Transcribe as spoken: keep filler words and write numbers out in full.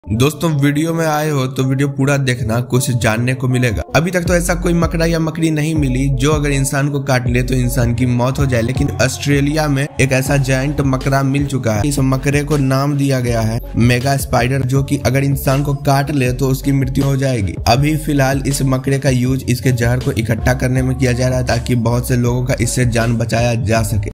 दोस्तों वीडियो में आए हो तो वीडियो पूरा देखना, कुछ जानने को मिलेगा। अभी तक तो ऐसा कोई मकड़ा या मकड़ी नहीं मिली जो अगर इंसान को काट ले तो इंसान की मौत हो जाए, लेकिन ऑस्ट्रेलिया में एक ऐसा जायंट मकड़ा मिल चुका है। इस मकड़े को नाम दिया गया है मेगा स्पाइडर, जो कि अगर इंसान को काट ले तो उसकी मृत्यु हो जाएगी। अभी फिलहाल इस मकड़े का यूज इसके जहर को इकट्ठा करने में किया जा रहा है ताकि बहुत से लोगों का इससे जान बचाया जा सके।